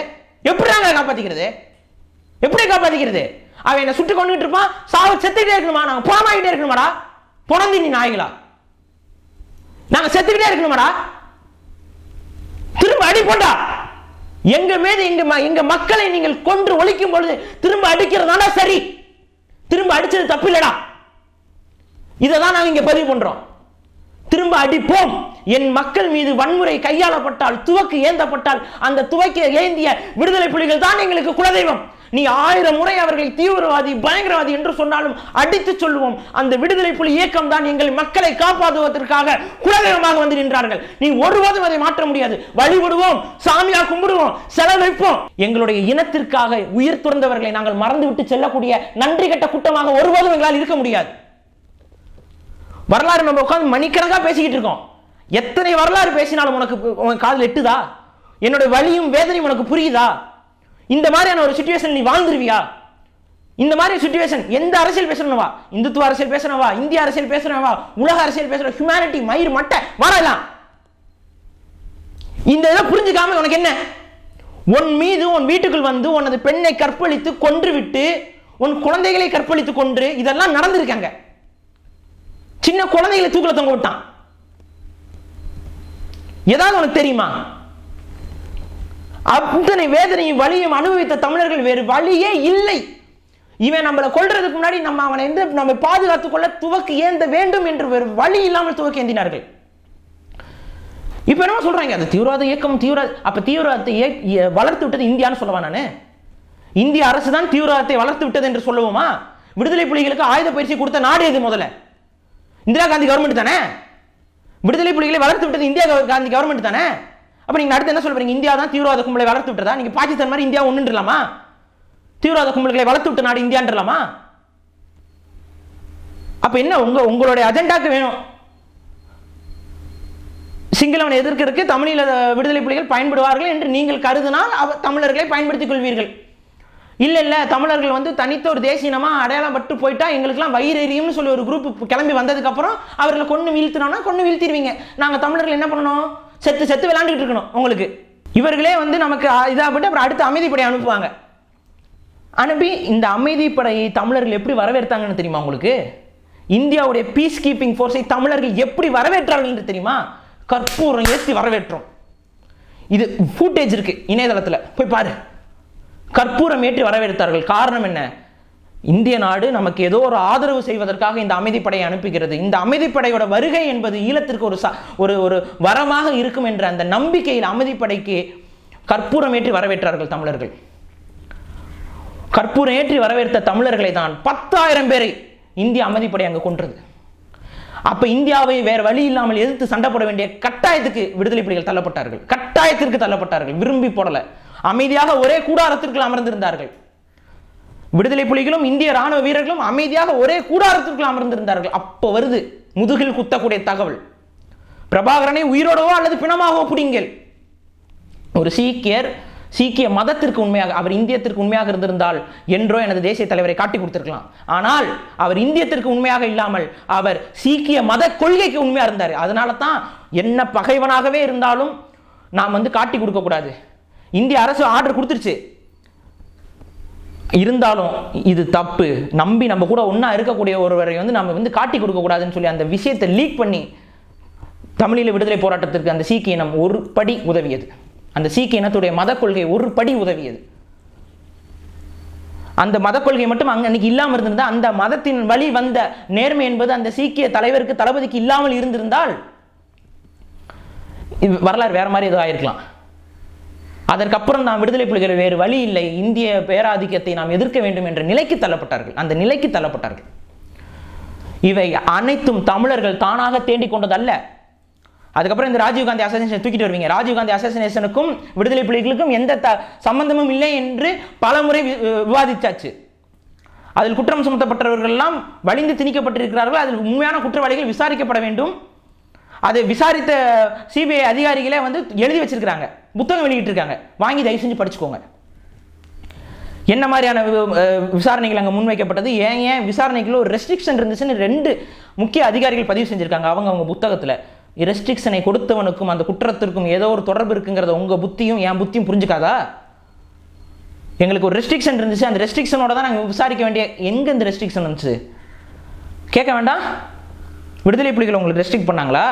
எப்படி காப்பாத்திக்கிறது? அவன் என்ன சுட்டு கொண்டுட்டு இருப்பான், சாவ செத்துக்கிட்டே இருக்கணுமா? நாங்க புறமாகிட்டே இருக்கணுமாடா? புறந்தி நீ நாய்களா? நாங்க செத்துக்கிட்டே இருக்கணுமாடா? திரும்ப அடி போண்டா. எங்க மீது எங்க மக்களை நீங்கள் கொன்று ஒழிக்கும் பொழுது திரும்ப அடிக்கிறதானா சரி? திரும்ப அடிச்சது தப்பு இல்லடா. இதைதான் நாங்க இங்க பதிவு பண்றோம். திரும்ப அடிப்போம். என் மக்கள் மீது வன்முறை கையாளப்பட்டால், துவக்கு ஏந்தப்பட்டால், அந்த துவக்க ஏந்திய விடுதலை புலிகள் தான் எங்களுக்கு குலதெய்வம். நீ 1000 முறை அவர்களை தீவிரவாதி, பயங்கரவாதி என்று சொன்னாலும் அடித்து சொல்லுவோம். அந்த விடுதலை புலி இயக்கம் தான் எங்கள் மக்களை காப்பாற்றுவதற்காக குலதெய்வமாக வந்து நின்றார்கள். நீ ஒருபோதும் அதை மாற்ற முடியாது. வழிபடுவோம், சாமியா கும்பிடுவோம், செலவழிப்போம். எங்களுடைய இனத்திற்காக உயிர் துறந்தவர்களை நாங்கள் மறந்துவிட்டு செல்லக்கூடிய நன்றி கட்ட கூட்டமாக ஒருபோதும் எங்களால் இருக்க முடியாது. வரலாறு நம்ம உட்கார்ந்து மணிக்கணக்காக பேசிக்கிட்டு இருக்கோம். எத்தனை வரலாறு பேசினாலும் உனக்கு காதில் எட்டுதா? என்னுடைய வலியும் வேதனையும் உனக்கு புரியுதா? இந்த மாதிரியான ஒரு சிச்சுவேஷன் நீ வாழ்ந்துருவியா? இந்த மாதிரி சிச்சுவேஷன் எந்த அரசியல் பேசணும்வா? இந்துத்துவ அரசியல் பேசணும்வா, இந்திய அரசியல் பேசணும்வா, உலக அரசியல் பேசணும், ஹியூமனிட்டி மயிர் மட்டை வரலாம். இந்த இதை புரிஞ்சுக்காம உனக்கு என்ன? உன் மீது, உன் வீட்டுக்குள் வந்து உனது பெண்ணை கற்பழித்து கொன்று விட்டு, உன் குழந்தைகளை கற்பழித்து கொன்று, இதெல்லாம் நடந்திருக்காங்க. சின்ன குழந்தைகளை தூக்கில தொங்க விட்டான். ஏதாவது உனக்கு தெரியுமா? அத்தனை வேதனையும் வலியும் அனுபவித்த தமிழர்கள் வேறு வழியே இல்லை. இவன் நம்மளை கொல்றதுக்கு முன்னாடி நம்ம அவனை நம்ம பாதுகாத்துக் கொள்ள துவக்கு ஏந்த வேண்டும் என்று வேறு வழி இல்லாமல் துவக்கி ஏந்தினார்கள். இப்ப என்ன சொல்றாங்க, அது தீவிரவாத இயக்கம், அப்ப தீவிரவாதத்தை வளர்த்து விட்டது இந்தியான்னு சொல்லவா? நானு இந்திய அரசு தான் தீவிரவாதத்தை வளர்த்து விட்டது என்று சொல்லுவோமா? விடுதலை புலிகளுக்கு ஆயுத பயிற்சி கொடுத்த நாடு எது? முதல்ல இந்திரா காந்தி கவர்மெண்ட் தானே. விடுதலை புலிகளை வளர்த்து விட்டது இந்தியா காந்தி கவர்மெண்ட் தானே. அப்ப நீங்க அடுத்து என்ன சொல்றீங்க? இந்தியா தான் தீவிரவாத கும்பலை வளர்த்து விட்டதா? நீங்க பாகிஸ்தான் மாதிரி இந்தியா ஒண்ணுன்றலாமா? தீவிரவாத கும்பல்களை வளர்த்து விட்ட நாடு இந்தியான்றலாமா? அப்ப என்ன உங்களுடைய அஜெண்டாக்கு வேணும்? சிங்களவனை எதிர்க்கிறதுக்கு தமிழீழ விடுதலை புலிகள் பயன்படுவார்கள் என்று நீங்கள் கருதினால் தமிழர்களை பயன்படுத்திக் கொள்வீர்கள். இல்ல தமிழர்கள் வந்து தனித்த ஒரு தேசியமா அடையாளம் பட்டு போயிட்டா எங்களுக்குலாம் வயிறு எரியும்னு சொல்லி ஒரு குரூப் கிளம்பி வந்ததுக்கு அப்புறம் அவர்களை கொண்டு வீழ்த்தினோம்னா கொண்டு வீழ்த்திடுவீங்க. நாங்க தமிழர்கள் என்ன பண்ணணும்? செத்து செத்து விளையாண்டுட்டு இருக்கணும். உங்களுக்கு இவர்களே வந்து நமக்கு இதாகப்பட்டு அப்புறம் அடுத்த அமைதிப்படை அனுப்புவாங்க. அனுப்பி இந்த அமைதிப்படையை தமிழர்கள் எப்படி வரவேற்றாங்கன்னு தெரியுமா உங்களுக்கு? இந்தியாவுடைய பீஸ் கீப்பிங் ஃபோர்ஸை தமிழர்கள் எப்படி வரவேற்றார்கள் என்று தெரியுமா? கற்பூரம் ஏற்றி வரவேற்றோம். இது ஃபுட்டேஜ் இருக்கு இணையதளத்தில், போய் பாரு. கற்பூரம் ஏற்றி வரவேற்றார்கள். காரணம் என்ன? இந்திய நாடு நமக்கு ஏதோ ஒரு ஆதரவு செய்வதற்காக இந்த அமைதிப்படையை அனுப்புகிறது. இந்த அமைதிப்படையோட வருகை என்பது ஈழத்திற்கு ஒரு வரமாக இருக்கும் என்ற அந்த நம்பிக்கையில் அமைதிப்படைக்கு கற்பூரம் ஏற்றி வரவேற்றார்கள் தமிழர்கள். கற்பூரம் ஏற்றி வரவேற்ற தமிழர்களை தான் 10,000 பேரை இந்திய அமைதிப்படை அங்கு கொன்றது. அப்ப இந்தியாவை வேற வழி இல்லாமல் எதிர்த்து சண்டை போட வேண்டிய கட்டாயத்துக்கு விடுதலை புலிகள் தள்ளப்பட்டார்கள். கட்டாயத்திற்கு தள்ளப்பட்டார்கள், விரும்பி போடல. அமைதியாக ஒரே கூடாரத்திற்குள் அமர்ந்திருந்தார்கள். விடுதலை புலிகளும் இந்திய ராணுவ வீரர்களும் அமைதியாக ஒரே கூடாரத்திற்குள் அமர்ந்திருந்தார்கள். அப்போ வருது முதுகில் குத்தக்கூடிய தகவல், பிரபாகரனை உயிரோடவோ அல்லது பிணமாகவோ பிடிங்கள். ஒரு சீக்கிய மதத்திற்கு உண்மையாக, அவர் இந்தியத்திற்கு உண்மையாக இருந்திருந்தால் என்றோ எனது தேசிய தலைவரை காட்டி கொடுத்திருக்கலாம். ஆனால் அவர் இந்தியத்திற்கு உண்மையாக இல்லாமல் அவர் சீக்கிய மத கொள்கைக்கு உண்மையா இருந்தார். அதனால தான் என்ன பகைவனாகவே இருந்தாலும் நாம் வந்து காட்டி கொடுக்க கூடாது. இந்திய அரசு ஆர்டர் கொடுத்துருச்சு, இருந்தாலும் இது தப்பு, நம்பி நம்ம கூட ஒன்னா இருக்கக்கூடிய ஒருவரை வந்து நம்ம வந்து காட்டி கொடுக்க கூடாதுன்னு சொல்லி அந்த விஷயத்தை லீக் பண்ணி தமிழீழ விடுதலை போராட்டத்திற்கு அந்த சீக்கிய இனம் ஒரு படி உதவியது. அந்த சீக்கிய இனத்துடைய மத கொள்கை ஒரு படி உதவியது. அந்த மத கொள்கை மட்டும் அன்னைக்கு இல்லாமல் இருந்திருந்தா, அந்த மதத்தின் வழி வந்த நேர்மை என்பது அந்த சீக்கிய தலைவருக்கு தளபதிக்கு இல்லாமல் இருந்திருந்தால் வரலாறு வேற மாதிரி ஏதோ ஆயிருக்கலாம். அதற்கப்புறம் நாம் விடுதலை புலிகள் வேறு வழி இல்லை, இந்திய பேராதிக்கத்தை நாம் எதிர்க்க வேண்டும் என்ற நிலைக்கு தள்ளப்பட்டார்கள். அந்த நிலைக்கு தள்ளப்பட்டார்கள். இவை அனைத்தும் தமிழர்கள் தானாக தேண்டிக் கொண்டதல்ல. அதுக்கப்புறம் இந்த ராஜீவ்காந்தி அசாசினேஷன் தூக்கிட்டு வருவீங்க. ராஜீவ்காந்தி அசாசினேஷனுக்கும் விடுதலை புலிகளுக்கும் எந்த சம்பந்தமும் இல்லை என்று பல முறை விவாதிச்சாச்சு. அதில் குற்றம் சுமத்தப்பட்டவர்கள் எல்லாம் வலிந்து திணிக்கப்பட்டிருக்கிறார்கள். அதில் உண்மையான குற்றவாளிகள் விசாரிக்கப்பட வேண்டும். அதை விசாரித்த சிபிஐ அதிகாரிகளே வந்து எழுதி வச்சிருக்கிறாங்க, புத்தகம் வெளியிட்டு இருக்காங்க, வாங்கி தயவு செஞ்சு படிச்சுக்கோங்க. என்ன மாதிரியான விசாரணைகள் அங்கே முன்வைக்கப்பட்டது, ஏன் விசாரணைக்குள்ள ஒரு ரெஸ்ட்ரிக்ஷன் இருந்துச்சுன்னு 2 முக்கிய அதிகாரிகள் பதிவு செஞ்சிருக்காங்க. அவங்க புத்தகத்தில் ரெஸ்ட்ரிக்ஷனை கொடுத்தவனுக்கும் அந்த குற்றத்திற்கும் ஏதோ ஒரு தொடர்பு இருக்குங்கிறத உங்க புத்தியும் என் புத்தியும் புரிஞ்சுக்காதா? எங்களுக்கு ஒரு ரெஸ்ட்ரிக்ஷன் இருந்துச்சு, அந்த ரெஸ்ட்ரிக்ஷனோட தான் நாங்கள் விசாரிக்க வேண்டிய. எங்க இந்த ரெஸ்ட்ரிக்ஷன் இருந்துச்சு கேட்க வேண்டாம்? விடுதலை புலிகள் உங்களுக்கு ரெஸ்ட்ரிக்ட் பண்ணாங்களா?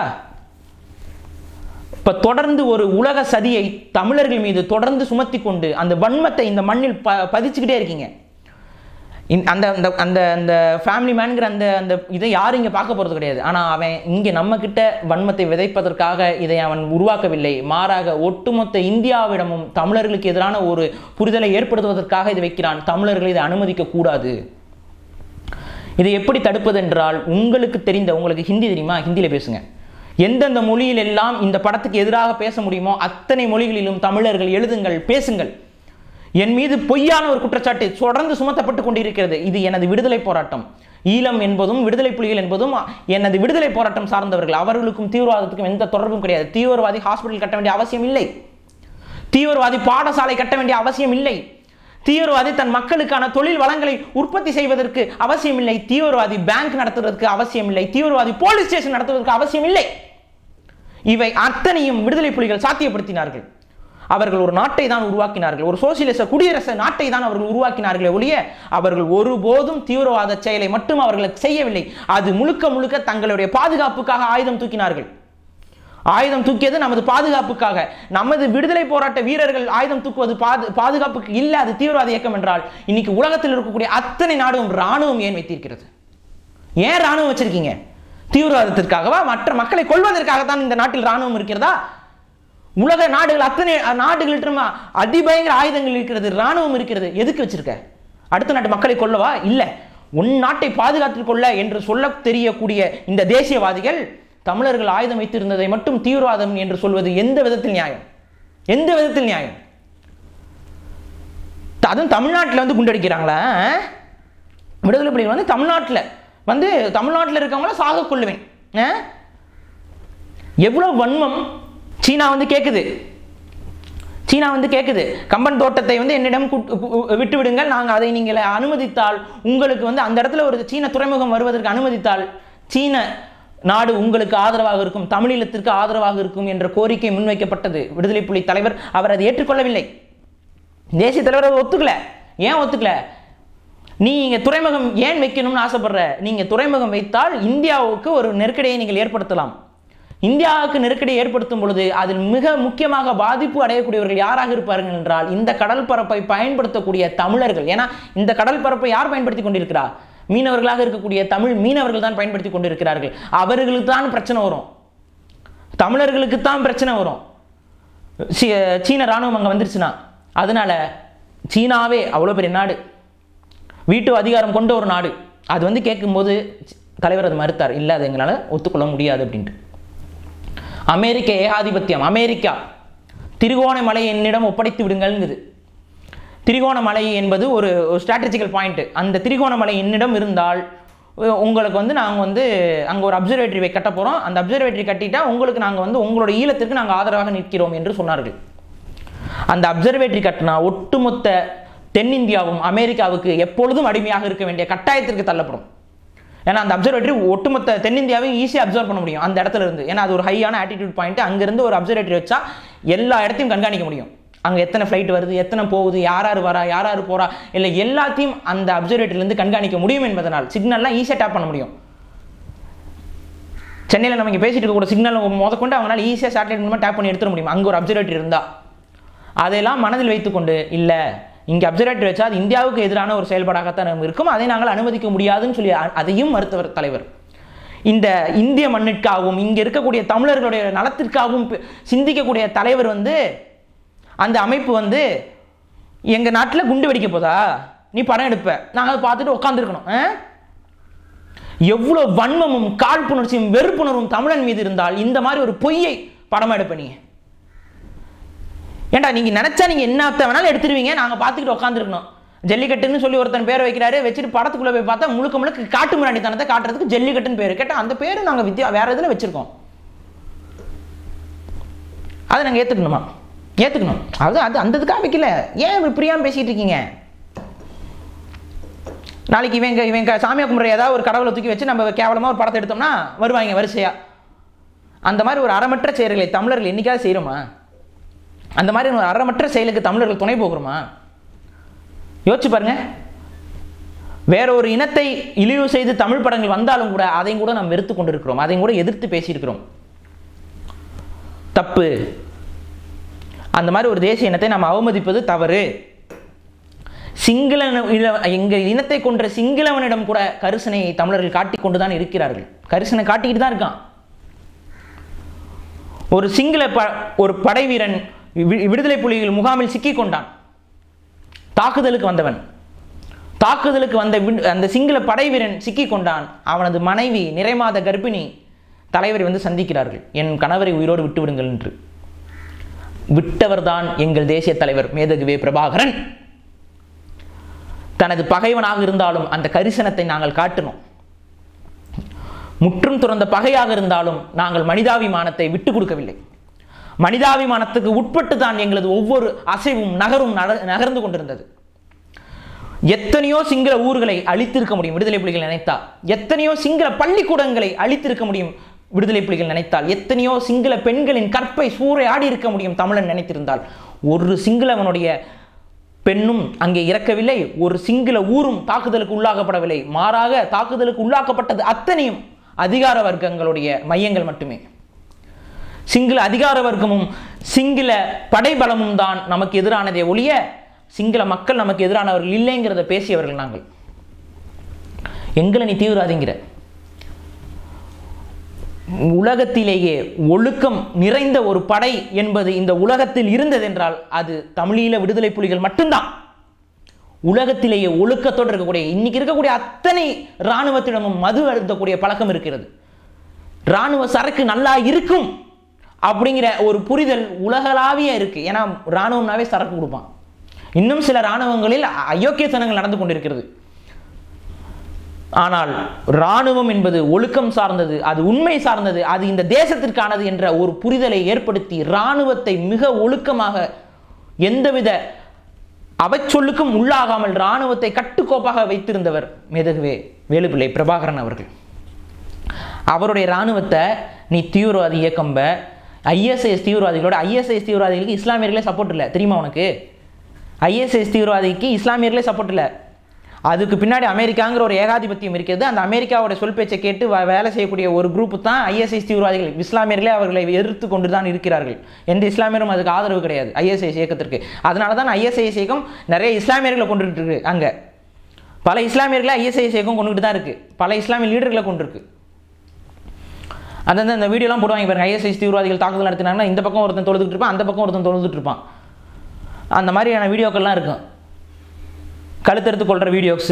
இப்ப தொடர்ந்து ஒரு உலக சதியை தமிழர்கள் மீது தொடர்ந்து சுமத்தி கொண்டு அந்த வன்மத்தை இந்த மண்ணில் பதிச்சுக்கிட்டே இருக்கீங்க. அந்த அந்த அந்த ஃபேமிலி மேன்கிற அந்த அந்த இதை யாரும் இங்கே பார்க்க போகிறது கிடையாது. ஆனால் அவன் இங்கே நம்மக்கிட்ட வன்மத்தை விதைப்பதற்காக இதை அவன் உருவாக்கவில்லை. மாறாக ஒட்டுமொத்த இந்தியாவிடமும் தமிழர்களுக்கு எதிரான ஒரு புரிதலை ஏற்படுத்துவதற்காக இதை வைக்கிறான். தமிழர்கள் இதை அனுமதிக்க கூடாது. இதை எப்படி தடுப்பது என்றால், உங்களுக்கு தெரிந்த, உங்களுக்கு ஹிந்தி தெரியுமா? ஹிந்தியில் பேசுங்க. எந்தெந்த மொழியில் எல்லாம் இந்த படத்துக்கு எதிராக பேச முடியுமோ அத்தனை மொழிகளிலும் தமிழர்கள் எழுதுங்கள், பேசுங்கள். என் மீது பொய்யான ஒரு குற்றச்சாட்டு தொடர்ந்து சுமத்தப்பட்டு கொண்டிருக்கிறது. இது எனது விடுதலை போராட்டம். ஈழம் என்பதும் விடுதலை புலிகள் என்பதும் எனது விடுதலை போராட்டம் சார்ந்தவர்கள். அவர்களுக்கும் தீவிரவாதத்துக்கும் எந்த தொடர்பும் கிடையாது. தீவிரவாதி ஹாஸ்பிட்டல் கட்ட வேண்டிய அவசியம் இல்லை. தீவிரவாதி பாடசாலை கட்ட வேண்டிய அவசியம் இல்லை. தீவிரவாதி தன் மக்களுக்கான தொழில் வளங்களை உற்பத்தி செய்வதற்கு அவசியம் இல்லை. தீவிரவாதி பேங்க் நடத்துவதற்கு அவசியம் இல்லை. தீவிரவாதி போலீஸ் ஸ்டேஷன் நடத்துவதற்கு அவசியம் இல்லை. இவை அத்தனையும் விடுதலை புலிகள் சாத்தியப்படுத்தினார்கள். அவர்கள் ஒரு நாட்டை தான் உருவாக்கினார்கள். ஒரு சோசியலிச குடியரசு நாட்டை தான் அவர்கள் உருவாக்கினார்களே ஒழிய அவர்கள் ஒருபோதும் தீவிரவாத செயலை மட்டும் அவர்களுக்கு செய்யவில்லை. அது முழுக்க முழுக்க தங்களுடைய பாதுகாப்புக்காக ஆயுதம் தூக்கினார்கள். ஆயுதம் தூக்கியது நமது பாதுகாப்புக்காக. நமது விடுதலை போராட்ட வீரர்கள் ஆயுதம் தூக்குவது பாதுகாப்புக்கு இல்ல, அது தீவிரவாத இயக்கம் என்றால் இன்னைக்கு உலகத்தில் இருக்கக்கூடிய அத்தனை நாடும் ராணுவம் ஏன் வைத்திருக்கிறது? ஏன் ராணுவம் வச்சிருக்கீங்க? தீவிரவாதத்திற்காகவா? மற்ற மக்களை கொல்வதற்காகத்தான் இந்த நாட்டில் ராணுவம் இருக்கிறதா? உலக நாடுகள் அத்தனை நாடுகளிலும் அதிபயங்கர ஆயுதங்கள் இருக்கிறது, ராணுவம் இருக்கிறது. எதுக்கு வச்சிருக்க? அடுத்த நாட்டு மக்களை கொல்லவா? இல்ல, உன் நாட்டை பாதுகாத்துக் கொள்ள என்று சொல்ல தெரியக்கூடிய இந்த தேசியவாதிகள் தமிழர்கள் ஆயுதம் வைத்திருந்ததை மட்டும் தீவிரவாதம் என்று சொல்வது எந்த விதத்தில் நியாயம்? எந்த விதத்தில் நியாயம்? அதுவும் தமிழ்நாட்டில் வந்து குண்டடிக்கிறாங்களா? விடுதலை புலிகள் வந்து தமிழ்நாட்டில் இருக்கவங்கள சாக கொள்ளுவேன். எவ்வளவு வன்மம்! சீனா வந்து கேட்குது கம்பன் தோட்டத்தை வந்து என்னிடம் விட்டு விடுங்கள், நாங்கள் அதை நீங்கள் அனுமதித்தால் உங்களுக்கு வந்து அந்த இடத்துல ஒரு சீன துறைமுகம் வருவதற்கு அனுமதித்தால் சீன நாடு உங்களுக்கு ஆதரவாக இருக்கும், தமிழீழத்திற்கு ஆதரவாக இருக்கும் என்ற கோரிக்கை முன்வைக்கப்பட்டது. விடுதலை புலி தலைவர் அவர் அதை ஏற்றுக்கொள்ளவில்லை. தேசிய தலைவர் அதை ஒத்துக்கல. ஏன் ஒத்துக்கல? நீங்க துறைமுகம் ஏன் வைக்கணும்னு ஆசைப்படுற? நீங்க துறைமுகம் வைத்தால் இந்தியாவுக்கு ஒரு நெருக்கடியை நீங்கள் ஏற்படுத்தலாம். இந்தியாவுக்கு நெருக்கடி ஏற்படுத்தும் பொழுது அதில் மிக முக்கியமாக பாதிப்பு அடையக்கூடியவர்கள் யாராக இருப்பார்கள் என்றால் இந்த கடல் பரப்பை பயன்படுத்தக்கூடிய தமிழர்கள். ஏன்னா இந்த கடல் பரப்பை யார் பயன்படுத்தி கொண்டிருக்கிறார்? மீனவர்களாக இருக்கக்கூடிய தமிழ் மீனவர்கள் தான் பயன்படுத்தி கொண்டிருக்கிறார்கள். அவர்களுக்கு தான் பிரச்சனை வரும், தமிழர்களுக்கு தான் பிரச்சனை வரும் சீன ராணுவம் அங்கே வந்துருச்சுன்னா. அதனால சீனாவே அவ்வளோ பெரிய நாடு, வீட்டு அதிகாரம் கொண்ட ஒரு நாடு, அது வந்து கேட்கும்போது தலைவர் அது மறுத்தார். இல்லை, அது எங்களால் ஒத்துக்கொள்ள முடியாது அப்படின்ட்டு. அமெரிக்க ஏகாதிபத்தியம், அமெரிக்கா திரிகோணமலை என்னிடம் ஒப்படைத்து விடுங்கள்ங்குது. திரிகோணமலை என்பது ஒரு ஸ்ட்ராட்டஜிக்கல் பாயிண்ட். அந்த திரிகோணமலை என்னிடம் இருந்தால் உங்களுக்கு வந்து நாங்கள் வந்து அங்கே ஒரு அப்சர்வேட்டரி கட்ட போகிறோம், அந்த அப்சர்வேட்டரி கட்டிட்டா உங்களுக்கு நாங்கள் வந்து உங்களோட ஈழத்திற்கு நாங்கள் ஆதரவாக நிற்கிறோம் என்று சொன்னார்கள். அந்த அப்சர்வேட்டரி கட்டினா ஒட்டுமொத்த தென்னிந்தியாவும் அமெரிக்காவுக்கு எப்பொழுதும் அடிமையாக இருக்க வேண்டிய கட்டாயத்திற்கு தள்ளப்படும். ஏன்னா அந்த அப்சர்வேட்டரி ஒட்டுமொத்த தென்னிந்தியாவையும் ஈஸியாக அப்சர்வ் பண்ண முடியும் அந்த இடத்துல இருந்து. ஏன்னா அது ஒரு ஹையான ஆட்டிடியூட் பாயிண்ட். அங்கேருந்து ஒரு அப்சர்வேட்டரி வச்சா எல்லா இடத்தையும் கண்காணிக்க முடியும். அங்கே எத்தனை ஃப்ளைட் வருது, எத்தனை போகுது, யார் வரா, யார் போகிறா, இல்லை எல்லாத்தையும் அந்த அப்சர்வேட்டரியிலேருந்து கண்காணிக்க முடியும் என்பதனால் சிக்னல்லாம் ஈஸியாக டேப் பண்ண முடியும். சென்னையில் நம்ம இங்கே பேசிட்டு இருக்கக்கூடிய சிக்னல் முதற்கொண்டு அவங்களால ஈஸியாக சேட்டலைட் மூலமாக டேப் பண்ணி எடுத்துட முடியும் அங்கே ஒரு அப்சர்வேட்டரி இருந்தால். அதையெல்லாம் மனதில் வைத்துக்கொண்டு இல்லை இங்கே அப்சர்வேட்டரி வச்சா அது இந்தியாவுக்கு எதிரான ஒரு செயல்பாடாகத்தான் இருக்கும், அதை நாங்கள் அனுமதிக்க முடியாதுன்னு சொல்லி அதையும் மறுத்தவர் தலைவர். இந்த இந்திய மண்ணிற்காகவும் இங்கே இருக்கக்கூடிய தமிழர்களுடைய நலத்திற்காகவும் சிந்திக்கக்கூடிய தலைவர் வந்து அந்த அமைப்பு வந்து எங்கள் நாட்டில் குண்டு வெடிக்க போதா, நீ படம் எடுப்ப, நாங்கள் அதை பார்த்துட்டு உட்காந்துருக்கணும். எவ்வளோ வன்மமும் காழ்ப்புணர்ச்சியும் வெறுப்புணர்வும் தமிழன் மீது இருந்தால் இந்த மாதிரி ஒரு பொய்யை படமா எடுப்ப நீ? ஏண்டா நீங்கள் நினச்சா நீங்கள் என்ன வேணாலும் எடுத்துருவீங்க, நாங்கள் பார்த்துக்கிட்டு உட்காந்துருக்கணும். ஜல்லிக்கட்டுன்னு சொல்லி ஒருத்தன் பேர் வைக்கிறாரு, வச்சுட்டு படத்துக்குள்ளே போய் பார்த்தா முழுக்க காட்டு முன்னாடித்தனத்தை காட்டுறதுக்கு ஜல்லிக்கட்டுன்னு பேர். கேட்டால் அந்த பேர் நாங்கள் வேற இதில் வச்சுருக்கோம், அதை நாங்கள் ஏற்றுக்கணுமா? ஏற்றுக்கணும். அது அந்த இதுக்காக வைக்கல. ஏன் இப்படி பிரியாமல் பேசிகிட்டு இருக்கீங்க? நாளைக்கு இவங்க சாமியா கும்பிட்ற ஏதாவது ஒரு கடவுளை தூக்கி வச்சு நம்ம கேவலமாக ஒரு படத்தை எடுத்தோம்னா வருவாங்க வரிசையாக. அந்த மாதிரி ஒரு அறமற்ற செயல்களை தமிழர்கள் என்னைக்காவது செய்கிறோமா? அந்த மாதிரி ஒரு அறமற்ற செயலுக்கு தமிழர்கள் துணை போகிறோமா? யோசிச்சு பாருங்க. வேற ஒரு இனத்தை இழிவு செய்து தமிழ் படங்கள் வந்தாலும் கூட அதையும் கூட நாம் வெறுத்து கொண்டிருக்கிறோம், அதையும் கூட எதிர்த்து பேசியிருக்கிறோம். தப்பு. அந்த மாதிரி ஒரு தேசிய இனத்தை நாம் அவமதிப்பது தவறு. எங்கள் இனத்தை கொன்ற சிங்களவனிடம் கூட கரிசனையை தமிழர்கள் காட்டிக்கொண்டுதான் இருக்கிறார்கள். கரிசனை காட்டிக்கிட்டு தான் இருக்கான். ஒரு சிங்கள ஒரு படை வீரன் விடுதலை புலிகள் முகாமில் சிக்கிக் கொண்டான். தாக்குதலுக்கு வந்தவன், தாக்குதலுக்கு வந்த அந்த சிங்கள படை வீரன் சிக்கிக் கொண்டான். அவனது மனைவி நிறைமாத கர்ப்பிணி தலைவரை வந்து சந்திக்கிறார்கள். என் கணவரை உயிரோடு விட்டு விடுங்கள் என்று. விட்டவர்தான் எங்கள் தேசிய தலைவர் மேதகுவே பிரபாகரன். தனது பகைவனாக இருந்தாலும் அந்த கரிசனத்தை நாங்கள் காட்டினோம். முற்றும் துறந்த பகையாக இருந்தாலும் நாங்கள் மனிதாபிமானத்தை விட்டு கொடுக்கவில்லை. மனிதாபிமானத்துக்கு உட்பட்டு தான் எங்களது ஒவ்வொரு அசைவும் நகரும் நகர்ந்து கொண்டிருந்தது. எத்தனையோ சிங்கள ஊர்களை அழித்திருக்க முடியும் விடுதலை புலிகள் நினைத்தால். எத்தனையோ சிங்கள பள்ளிக்கூடங்களை அழித்திருக்க முடியும் விடுதலை புலிகள் நினைத்தால். எத்தனையோ சிங்கள பெண்களின் கற்பை சூறையாடி இருக்க முடியும் தமிழன் நினைத்திருந்தால். ஒரு சிங்களவனுடைய பெண்ணும் அங்கே இறக்கவில்லை, ஒரு சிங்கள ஊரும் தாக்குதலுக்கு உள்ளாக்கப்படவில்லை. மாறாக தாக்குதலுக்கு உள்ளாக்கப்பட்டது அத்தனையும் அதிகார வர்க்கங்களுடைய மையங்கள் மட்டுமே. சிங்கள அதிகார வர்க்கமும் சிங்கள படைபலமும் தான் நமக்கு எதிரானதே ஒழிய சிங்கள மக்கள் நமக்கு எதிரானவர்கள் இல்லைங்கிறத பேசியவர்கள் நாங்கள். எங்களை நீ தீவிரவாதிங்கிற. உலகத்திலேயே ஒழுக்கம் நிறைந்த ஒரு படை என்பது இந்த உலகத்தில் இருந்ததென்றால் அது தமிழீழ விடுதலை புலிகள் மட்டும்தான். உலகத்திலேயே ஒழுக்கத்தோடு இருக்கக்கூடிய, இன்னைக்கு இருக்கக்கூடிய அத்தனை இராணுவத்திடமும் மது அருந்தக்கூடிய பழக்கம் இருக்கிறது. இராணுவ சரக்கு நல்லா இருக்கும் அப்படிங்கிற ஒரு புரிதல் உலகளாவிய இருக்கு. ஏன்னா இராணுவம்னாவே சரக்கு கொடுப்பான். இன்னும் சில இராணுவங்களில் அயோக்கியத்தனங்கள் நடந்து கொண்டிருக்கிறது. ஆனால் இராணுவம் என்பது ஒழுக்கம் சார்ந்தது, அது உண்மை சார்ந்தது, அது இந்த தேசத்திற்கானது என்ற ஒரு புரிதலை ஏற்படுத்தி இராணுவத்தை மிக ஒழுக்கமாக எந்தவித அவச்சொல்லுக்கும் உள்ளாகாமல் இராணுவத்தை கட்டுக்கோப்பாக வைத்திருந்தவர் மேதகுவே வேலுப்பிள்ளை பிரபாகரன் அவர்கள். அவருடைய இராணுவத்தை நீ தீவிரவாதி இயக்கம்ப ஐஎஸ்ஐஎஸ் தீவிரவாதிகளோட, ஐஎஸ்ஐஎஸ் தீவிரவாதிகளுக்கு இஸ்லாமியர்களே சப்போர்ட் இல்லை தெரியுமா உனக்கு? ஐஎஸ்ஐஎஸ் தீவிரவாதிக்கு இஸ்லாமியர்களே சப்போர்ட் இல்லை. அதுக்கு பின்னாடி அமெரிக்காங்கிற ஒரு ஏகாதிபத்தியம் இருக்கிறது. அந்த அமெரிக்காவோட சொல் பேச்சை கேட்டு வேலை செய்யக்கூடிய ஒரு குரூப் தான் ஐஎஸ்ஐஎஸ் தீவிரவாதிகள். இஸ்லாமியர்களே அவர்களை எதிர்த்து கொண்டு தான் இருக்கிறார்கள். எந்த இஸ்லாமியரும் அதுக்கு ஆதரவு கிடையாது ஐஎஸ்ஐஎஸ் இயக்கத்திற்கு. அதனால தான் ஐஎஸ்ஐஎஸ் இயக்கம் நிறைய இஸ்லாமியர்களை கொண்டுகிட்டு இருக்கு. அங்கே பல இஸ்லாமியர்களை ஐஎஸ்ஐஎஸ் இயக்கம் கொண்டுகிட்டு தான் இருக்கு. பல இஸ்லாமிய லீடர்களை கொண்டிருக்கு. அந்தந்த அந்த வீடியோலாம் போடுவாங்க பாருங்க. ஐஎஸ்ஐஎஸ் தீவிரவாதிகள் தாக்குதல் நடத்தினாங்கன்னா இந்த பக்கம் ஒருத்தன் தொழுதுட்டு இருப்பான், அந்த பக்கம் ஒருத்தன் தொழுதுட்டு இருப்பான். அந்த மாதிரியான வீடியோக்கள்லாம் இருக்கும். கழுத்தெடுத்து கொள்கிற வீடியோஸு,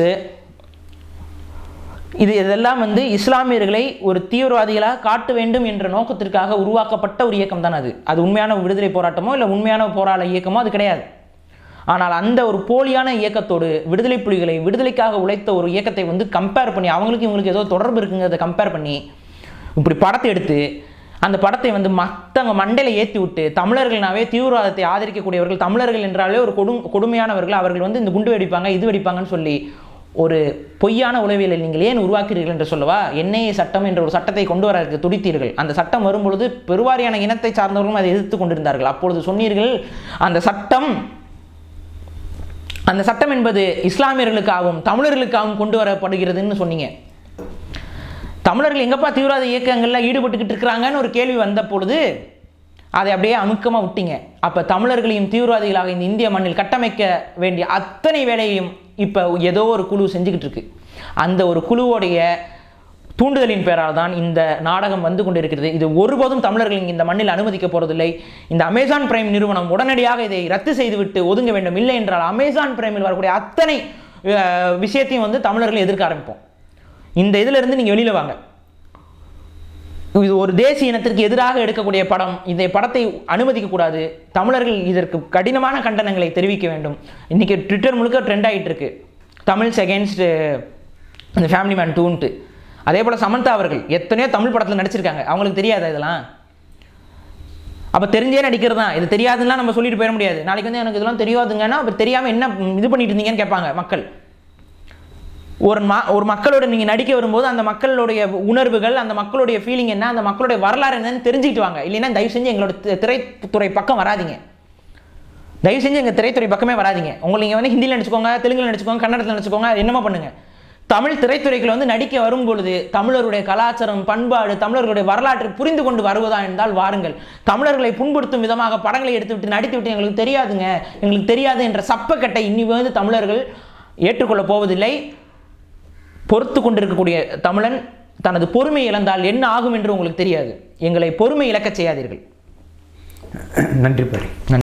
இதெல்லாம் இஸ்லாமியர்களை ஒரு தீவிரவாதிகளாக காட்ட வேண்டும் என்ற நோக்கத்திற்காக உருவாக்கப்பட்ட ஒரு இயக்கம் தான் அது. அது உண்மையான விடுதலை போராட்டமோ இல்லை உண்மையான போராட இயக்கமோ அது கிடையாது. ஆனால் அந்த ஒரு போலியான இயக்கத்தோடு விடுதலை புலிகளை விடுதலைக்காக உழைத்த ஒரு இயக்கத்தை கம்பேர் பண்ணி, அவங்களுக்கு இவங்களுக்கு ஏதோ தொடர்பு இருக்குங்கிறத கம்பேர் பண்ணி இப்படி படத்தை எடுத்து அந்த படத்தை மற்றவங்க மண்டையில் ஏற்றி விட்டு தமிழர்கள்னாவே தீவிரவாதத்தை ஆதரிக்கக்கூடியவர்கள், தமிழர்கள் என்றாலே ஒரு கொடுமையானவர்கள், அவர்கள் இந்த குண்டு வெடிப்பாங்க இது வெடிப்பாங்கன்னு சொல்லி ஒரு பொய்யான உளவியலை நீங்கள் ஏன் உருவாக்குறீர்கள் என்று சொல்லவா? என்ஐஏ சட்டம் என்ற ஒரு சட்டத்தை கொண்டு வர துடித்தீர்கள். அந்த சட்டம் வரும்பொழுது பெருவாரியான இனத்தை சார்ந்தவர்களும் அதை எதிர்த்து கொண்டிருந்தார்கள். அப்பொழுது சொன்னீர்கள் அந்த சட்டம் என்பது இஸ்லாமியர்களுக்காகவும் தமிழர்களுக்காகவும் கொண்டு வரப்படுகிறதுன்னு சொன்னீங்க. தமிழர்கள் எங்கப்பா தீவிரவாத இயக்கங்களில் ஈடுபட்டுக்கிட்டு இருக்கிறாங்கன்னு ஒரு கேள்வி வந்த பொழுது அதை அப்படியே அமுக்கமாக விட்டீங்க. அப்போ தமிழர்களையும் தீவிரவாதிகளாக இந்த இந்திய மண்ணில் கட்டமைக்க வேண்டிய அத்தனை வேலையையும் இப்போ ஏதோ ஒரு குழு செஞ்சுக்கிட்டு இருக்கு. அந்த ஒரு குழுவோடைய தூண்டுதலின் பேரால் தான் இந்த நாடகம் வந்து கொண்டிருக்கிறது. இது ஒருபோதும் தமிழர்கள் இந்த மண்ணில் அனுமதிக்க போறதில்லை. இந்த அமேசான் பிரைம் நிறுவனம் உடனடியாக இதை ரத்து செய்துவிட்டு ஒதுங்க வேண்டும். இல்லை என்றால் அமேசான் பிரைமில் வரக்கூடிய அத்தனை விஷயத்தையும் தமிழர்கள் எதிர்க்க ஆரம்பிப்போம். இந்த இதில் இருந்து நீங்கள் வெளியில் வாங்க. இது ஒரு தேசிய இனத்திற்கு எதிராக எடுக்கக்கூடிய படம். இந்த படத்தை அனுமதிக்கக்கூடாது. தமிழர்கள் இதற்கு கடினமான கண்டனங்களை தெரிவிக்க வேண்டும். இன்றைக்கி ட்விட்டர் முழுக்க ட்ரெண்ட் ஆகிட்டு இருக்கு, தமிழ்ஸ் அகேன்ஸ்ட் இந்த ஃபேமிலி மேன் 2ன்ட்டு. அதே போல் சமந்தா அவர்கள் எத்தனையோ தமிழ் படத்தில் நடிச்சிருக்காங்க. அவங்களுக்கு தெரியாதா இதெல்லாம்? அப்போ தெரிஞ்சே நடிக்கிறது தான். இது தெரியாதுன்னா நம்ம சொல்லிட்டு போயிட முடியாது. நாளைக்கு எனக்கு இதெல்லாம் தெரியாதுங்கன்னா அப்போ தெரியாமல் என்ன இது பண்ணிட்டு இருந்தீங்கன்னு கேட்பாங்க மக்கள். ஒரு மக்களோட நீங்கள் நடிக்க வரும்போது அந்த மக்களுடைய உணர்வுகள், அந்த மக்களுடைய ஃபீலிங் என்ன, அந்த மக்களுடைய வரலாறு என்னன்னு தெரிஞ்சுக்கிட்டு வாங்க. இல்லைன்னா தயவு செஞ்சு எங்களோட திரைத்துறை பக்கம் வராதிங்க. தயவு செஞ்சு எங்கள் திரைத்துறை பக்கமே வராதிங்க. உங்களுக்கு நீங்கள் ஹிந்தியில் நடிச்சுக்கோங்க, தெலுங்கில் நடிச்சுக்கோங்க, கன்னடத்தில் நடிச்சுக்கோங்க, என்னமா பண்ணுங்க. தமிழ் திரைத்துறைகள் நடிக்க வரும்பொழுது தமிழருடைய கலாச்சாரம், பண்பாடு, தமிழர்களுடைய வரலாற்றை புரிந்து கொண்டு வருவதா என்றால் வாருங்கள். தமிழர்களை புண்படுத்தும் விதமாக படங்களை எடுத்துவிட்டு நடித்துவிட்டு எங்களுக்கு தெரியாதுங்க, எங்களுக்கு தெரியாது என்ற சப்பக்கட்டை இன்னி தமிழர்கள் ஏற்றுக்கொள்ளப் போவதில்லை. பொறுத்து கொண்டிருக்கக்கூடிய தமிழன் தனது பொறுமை இழந்தால் என்ன ஆகும் என்று உங்களுக்கு தெரியாது. எங்களை பொறுமை இழக்க செய்யாதீர்கள். நன்றி பாரி.